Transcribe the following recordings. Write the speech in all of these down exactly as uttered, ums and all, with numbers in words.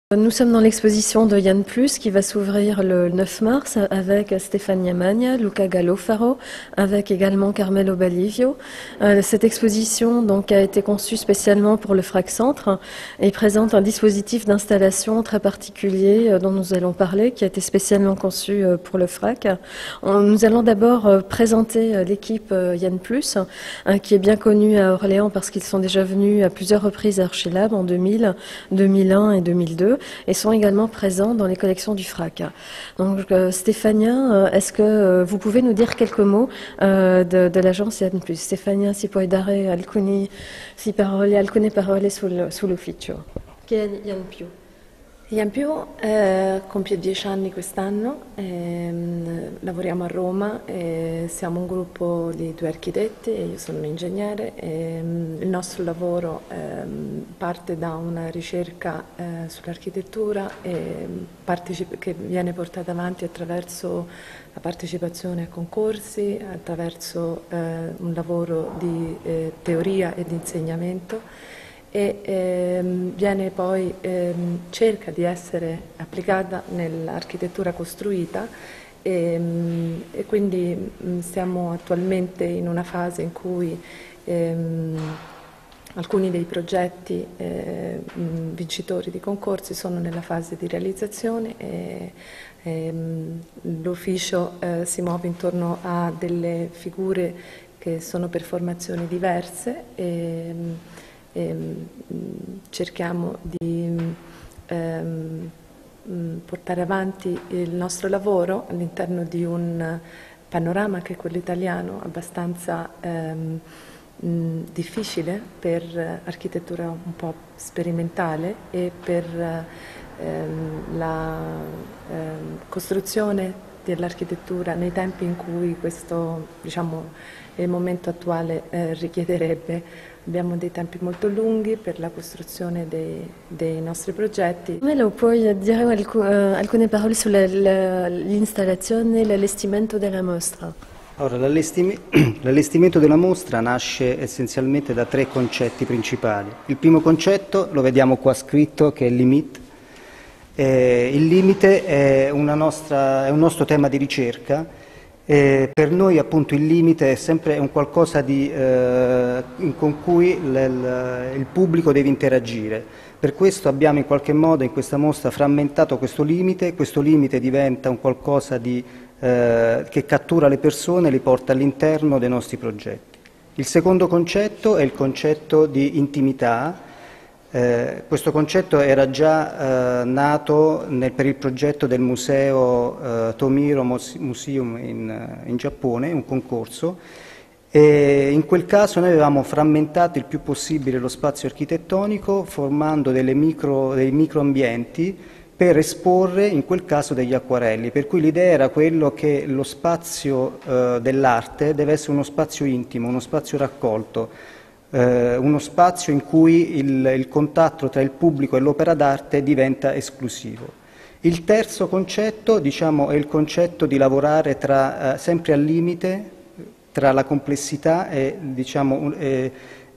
Nous sommes dans l'exposition de Yann Plus qui va s'ouvrir le neuf mars avec Stefania Magna, Luca Gallofaro, avec également Carmelo Ballivio. Euh, cette exposition donc, a été conçue spécialement pour le Frac Centre et présente un dispositif d'installation très particulier euh, dont nous allons parler, qui a été spécialement conçu euh, pour le Frac. On, nous allons d'abord euh, présenter euh, l'équipe euh, Yann Plus, hein, qui est bien connue à Orléans parce qu'ils sont déjà venus à plusieurs reprises à Archilab en deux mille, deux mille un et deux mille deux. Et sont également présents dans les collections du Frac. Donc euh, Stefania, euh, est-ce que euh, vous pouvez nous dire quelques mots euh, de, de l'agence Yann Plus? Stefania, si puoi dare alcuni, si parole, alcune parole sul, sull'ufficio. Chi è Yann Plus? Yann Plus eh, compie dieci anni quest'anno, ehm, lavoriamo a Roma, e siamo un gruppo di due architetti e io sono un ingegnere. Ehm, il nostro lavoro ehm, parte da una ricerca eh, sull'architettura che viene portata avanti attraverso la partecipazione a concorsi, attraverso eh, un lavoro di eh, teoria e di insegnamento. E ehm, viene poi, ehm, cerca di essere applicata nell'architettura costruita e, e quindi mh, stiamo attualmente in una fase in cui ehm, alcuni dei progetti eh, mh, vincitori di concorsi sono nella fase di realizzazione e ehm, l'ufficio eh, si muove intorno a delle figure che sono per formazioni diverse e, E, mh, cerchiamo di ehm, portare avanti il nostro lavoro all'interno di un panorama che è quello italiano abbastanza ehm, mh, difficile per architettura un po' sperimentale e per ehm, la ehm, costruzione dell'architettura nei tempi in cui questo, diciamo, il momento attuale eh, richiederebbe. Abbiamo dei tempi molto lunghi per la costruzione dei, dei nostri progetti. Melo, puoi dire alc- uh, alcune parole sull'installazione e l'allestimento della mostra? Allora, l'allestime- l'allestimento della mostra nasce essenzialmente da tre concetti principali. Il primo concetto lo vediamo qua scritto, che è il limite. Eh, il limite è, una nostra, è un nostro tema di ricerca. Eh, per noi appunto il limite è sempre un qualcosa di, eh, con cui l, l, il pubblico deve interagire. Per questo abbiamo in qualche modo in questa mostra frammentato questo limite, questo limite diventa un qualcosa di, eh, che cattura le persone e li porta all'interno dei nostri progetti. Il secondo concetto è il concetto di intimità. Eh, questo concetto era già eh, nato nel, per il progetto del museo eh, Tomiro Museum in, in Giappone, un concorso, e in quel caso noi avevamo frammentato il più possibile lo spazio architettonico formando delle micro, dei microambienti per esporre in quel caso degli acquarelli, per cui l'idea era quello che lo spazio eh, dell'arte deve essere uno spazio intimo, uno spazio raccolto, Eh, uno spazio in cui il, il contatto tra il pubblico e l'opera d'arte diventa esclusivo. Il terzo concetto, diciamo, è il concetto di lavorare tra, eh, sempre al limite tra la complessità e, diciamo, e,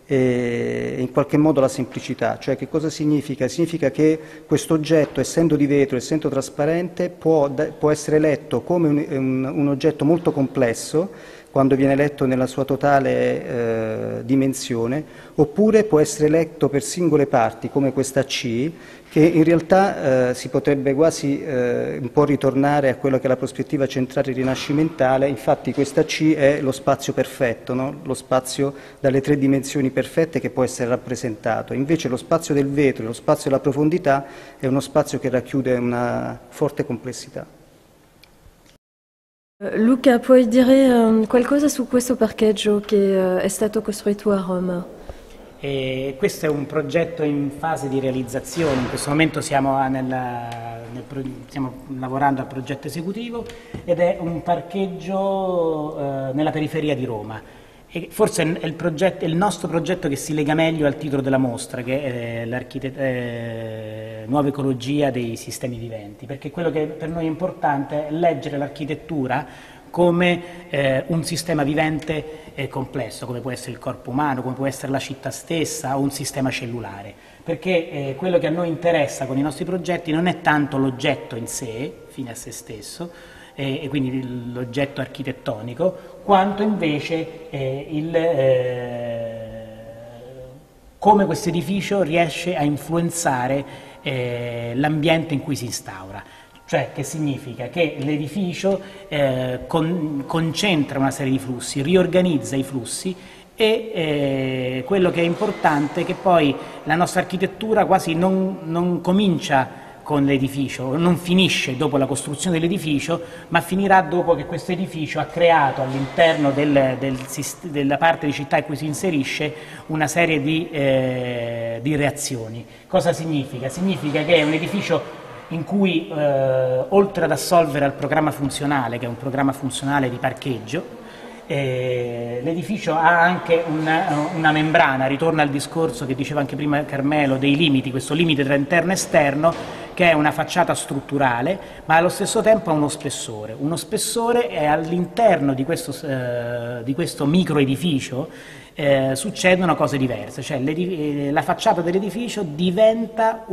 e in qualche modo la semplicità. Cioè, che cosa significa? Significa che questo oggetto, essendo di vetro, essendo trasparente, può, può essere letto come un, un, un oggetto molto complesso quando viene letto nella sua totale eh, dimensione, oppure può essere letto per singole parti, come questa C, che in realtà eh, si potrebbe quasi eh, un po' ritornare a quello che è la prospettiva centrale rinascimentale. Infatti questa C è lo spazio perfetto, no? Lo spazio dalle tre dimensioni perfette che può essere rappresentato. Invece lo spazio del vetro e lo spazio della profondità è uno spazio che racchiude una forte complessità. Luca, puoi dire um, qualcosa su questo parcheggio che uh, è stato costruito a Roma? E questo è un progetto in fase di realizzazione, in questo momento siamo, nella, nel, stiamo lavorando al progetto esecutivo ed è un parcheggio eh, nella periferia di Roma. E forse è il, progetto, è il nostro progetto che si lega meglio al titolo della mostra, che è eh, Nuova ecologia dei sistemi viventi, perché quello che per noi è importante è leggere l'architettura come eh, un sistema vivente eh, complesso, come può essere il corpo umano, come può essere la città stessa o un sistema cellulare. Perché eh, quello che a noi interessa con i nostri progetti non è tanto l'oggetto in sé, fine a se stesso, eh, e quindi l'oggetto architettonico, quanto invece eh, il, eh, come questo edificio riesce a influenzare eh, l'ambiente in cui si instaura. Cioè, che significa che l'edificio eh, con, concentra una serie di flussi, riorganizza i flussi e eh, quello che è importante è che poi la nostra architettura quasi non, non comincia con l'edificio, non finisce dopo la costruzione dell'edificio, ma finirà dopo che questo edificio ha creato all'interno del, del, della parte di città in cui si inserisce una serie di, eh, di reazioni. Cosa significa? Significa che è un edificio in cui, eh, oltre ad assolvere al programma funzionale, che è un programma funzionale di parcheggio, eh, l'edificio ha anche una, una membrana, ritorna al discorso che diceva anche prima Carmelo, dei limiti, questo limite tra interno e esterno, che è una facciata strutturale, ma allo stesso tempo ha uno spessore. Uno spessore è all'interno di questo, eh, di questo microedificio. Eh, succedono cose diverse, cioè la facciata dell'edificio diventa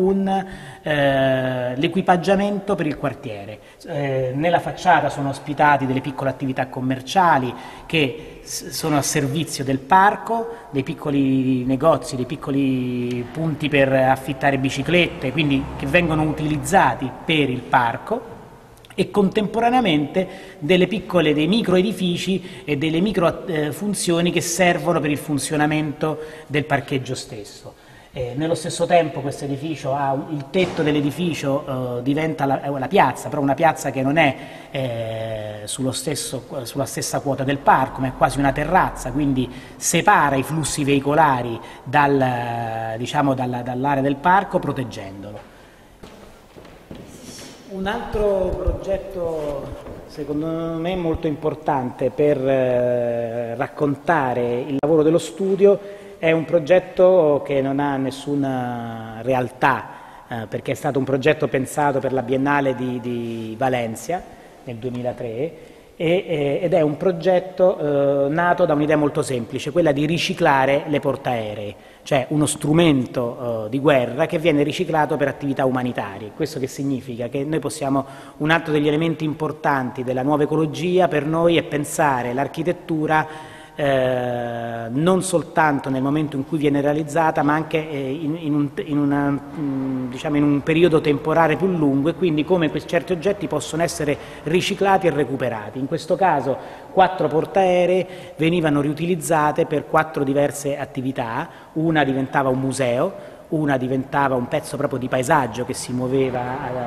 eh, l'equipaggiamento per il quartiere. Eh, nella facciata sono ospitati delle piccole attività commerciali che sono a servizio del parco, dei piccoli negozi, dei piccoli punti per affittare biciclette, quindi che vengono utilizzati per il parco, e contemporaneamente delle piccole, dei micro edifici e delle micro eh, funzioni che servono per il funzionamento del parcheggio stesso. Eh, nello stesso tempo questo edificio ha un, il tetto dell'edificio eh, diventa la, la piazza, però una piazza che non è eh, sullo stesso, sulla stessa quota del parco, ma è quasi una terrazza, quindi separa i flussi veicolari dal, diciamo, dalla, dall'area del parco, proteggendolo. Un altro progetto secondo me molto importante per eh, raccontare il lavoro dello studio è un progetto che non ha nessuna realtà, eh, perché è stato un progetto pensato per la Biennale di, di Valencia nel duemilatré e, eh, ed è un progetto eh, nato da un'idea molto semplice, quella di riciclare le portaerei, cioè uno strumento uh, di guerra che viene riciclato per attività umanitarie. Questo che significa? Che noi possiamo, un altro degli elementi importanti della nuova ecologia per noi è pensare l'architettura eh, non soltanto nel momento in cui viene realizzata, ma anche eh, in, in, un, in, una, mh, diciamo in un periodo temporale più lungo, e quindi come certi oggetti possono essere riciclati e recuperati. In questo caso quattro portaerei venivano riutilizzate per quattro diverse attività. Una diventava un museo, una diventava un pezzo proprio di paesaggio che si muoveva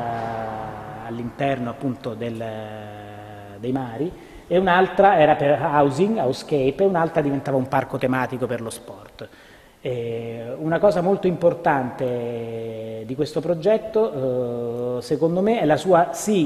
all'interno appunto del, dei mari, e un'altra era per housing, housecape, e un'altra diventava un parco tematico per lo sport. Eh, una cosa molto importante di questo progetto, eh, secondo me, è la sua sì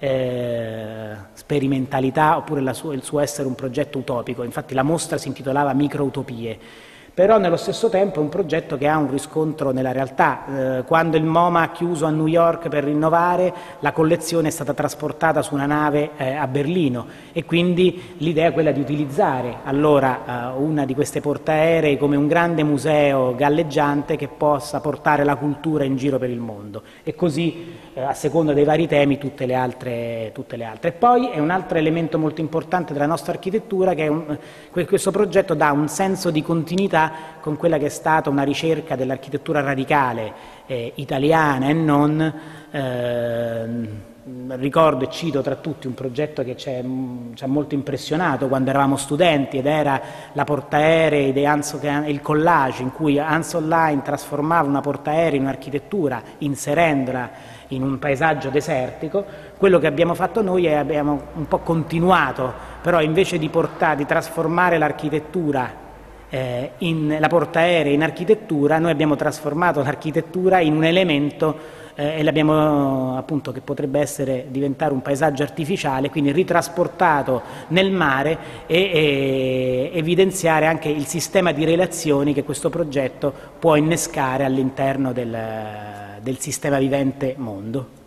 Eh, sperimentalità, oppure la sua, il suo essere un progetto utopico. Infatti la mostra si intitolava Microutopie, però nello stesso tempo è un progetto che ha un riscontro nella realtà. Eh, quando il MoMA ha chiuso a New York per rinnovare, la collezione è stata trasportata su una nave eh, a Berlino, e quindi l'idea è quella di utilizzare allora eh, una di queste portaerei come un grande museo galleggiante che possa portare la cultura in giro per il mondo, e così eh, a seconda dei vari temi tutte le altre. Tutte le altre. E poi è un altro elemento molto importante della nostra architettura, che è un, questo progetto dà un senso di continuità con quella che è stata una ricerca dell'architettura radicale eh, italiana e non. Eh, ricordo e cito tra tutti un progetto che ci ha molto impressionato quando eravamo studenti, ed era la portaerei di Anso, il collage, in cui Hans Online trasformava una portaerei in un'architettura inserendola in un paesaggio desertico. Quello che abbiamo fatto noi è abbiamo un po' continuato, però invece di, portare, di trasformare l'architettura Eh, in, la portaerei in architettura, noi abbiamo trasformato l'architettura in un elemento eh, e l'abbiamo appunto, che potrebbe essere diventare un paesaggio artificiale, quindi ritrasportato nel mare, e, e evidenziare anche il sistema di relazioni che questo progetto può innescare all'interno del, del sistema vivente mondo.